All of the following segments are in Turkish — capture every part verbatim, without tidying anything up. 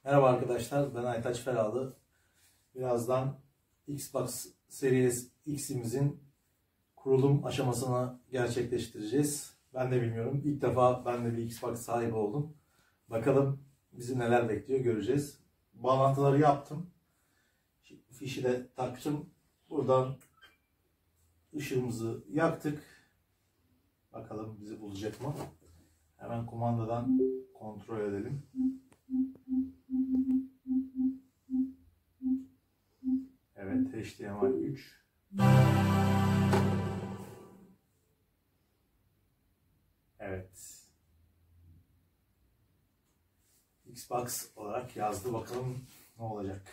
Merhaba arkadaşlar, ben Aytaç Feralı. Birazdan Xbox Series X'imizin kurulum aşamasını gerçekleştireceğiz. Ben de bilmiyorum. İlk defa ben de bir Xbox sahibi oldum. Bakalım bizi neler bekliyor, göreceğiz. Bağlantıları yaptım. Fişi de taktım. Buradan ışığımızı yaktık. Bakalım bizi bulacak mı? Hemen kumandadan kontrol edelim. Evet, H D M I üç. Evet. Xbox olarak yazdı. Bakalım ne olacak.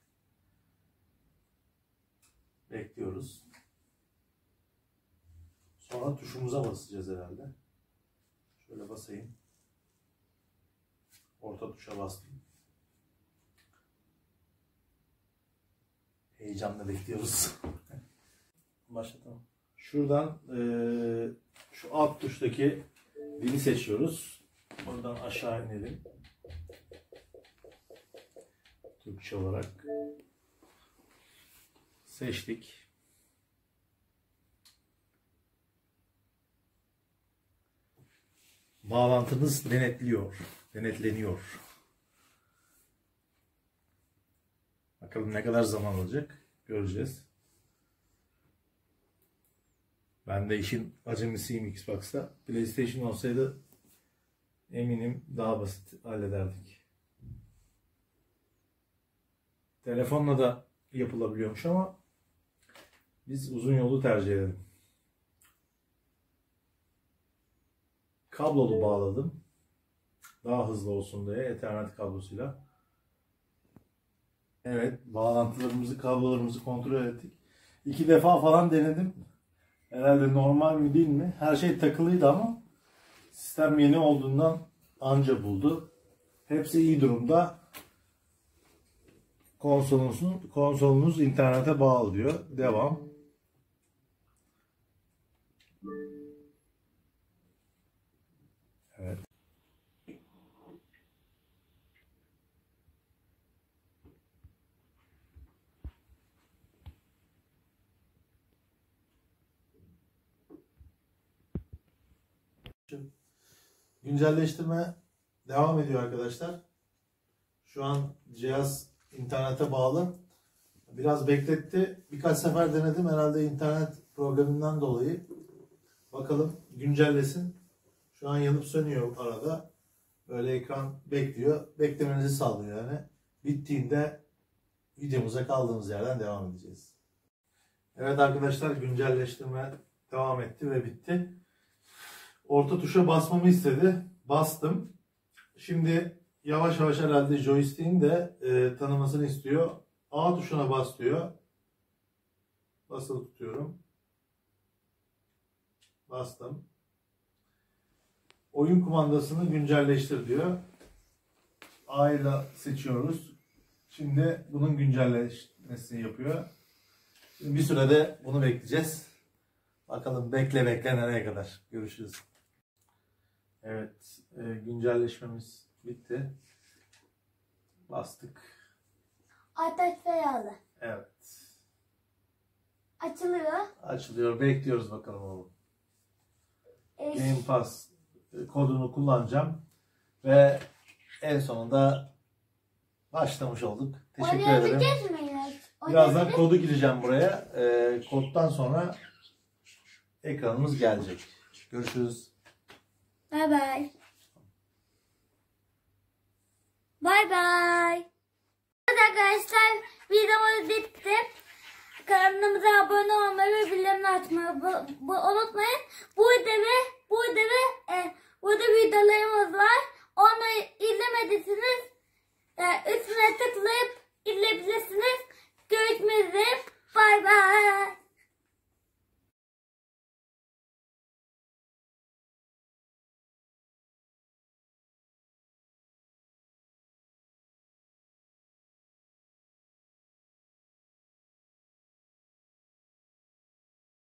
Bekliyoruz. Sonra tuşumuza basacağız herhalde. Şöyle basayım. Orta tuşa bastım. Heyecanla bekliyoruz. Başlatalım. Şuradan e, şu alt tuştaki dili seçiyoruz. Oradan aşağı inelim. Türkçe olarak seçtik. Bağlantınız denetliyor, denetleniyor. Bakalım ne kadar zaman alacak, göreceğiz. Ben de işin acemisiyim Xbox'ta. PlayStation olsaydı eminim daha basit hallederdik. Telefonla da yapılabiliyormuş ama biz uzun yolu tercih edelim. Kablolu bağladım. Daha hızlı olsun diye Ethernet kablosuyla. Evet, bağlantılarımızı, kablolarımızı kontrol ettik. İki defa falan denedim. Herhalde normal mi değil mi? Her şey takılıydı ama sistem yeni olduğundan anca buldu. Hepsi iyi durumda. Konsolunuz, konsolunuz internete bağlı diyor. Devam. Evet. Güncelleştirme devam ediyor arkadaşlar. Şu an cihaz internete bağlı. Biraz bekletti. Birkaç sefer denedim. Herhalde internet probleminden dolayı. Bakalım güncellesin. Şu an yanıp sönüyor arada. Böyle ekran bekliyor. Beklemenizi sağlıyor yani. Bittiğinde videomuza kaldığımız yerden devam edeceğiz. Evet arkadaşlar, güncelleştirme devam etti ve bitti. Orta tuşa basmamı istedi. Bastım. Şimdi yavaş yavaş herhalde joystick'in de e, tanımasını istiyor. A tuşuna bas diyor. Basılı tutuyorum. Bastım. Oyun kumandasını güncelleştir diyor. A ile seçiyoruz. Şimdi bunun güncelleşmesini yapıyor. Şimdi bir sürede bunu bekleyeceğiz. Bakalım bekle bekle nereye kadar. Görüşürüz. Evet, e, güncelleşmemiz bitti. Bastık. Aytaç Feralı. Evet. Açılıyor. Açılıyor. Bekliyoruz bakalım oğlum. Eş. Game Pass kodunu kullanacağım. Ve en sonunda başlamış olduk. Teşekkür ederim. Birazdan kodu gireceğim buraya. E, koddan sonra ekranımız gelecek. Görüşürüz. Bye bye. Bye bye. Evet arkadaşlar, videomuz bitti. Kanalımıza abone olmayı ve bildirimleri açmayı unutmayın. Bu videoyu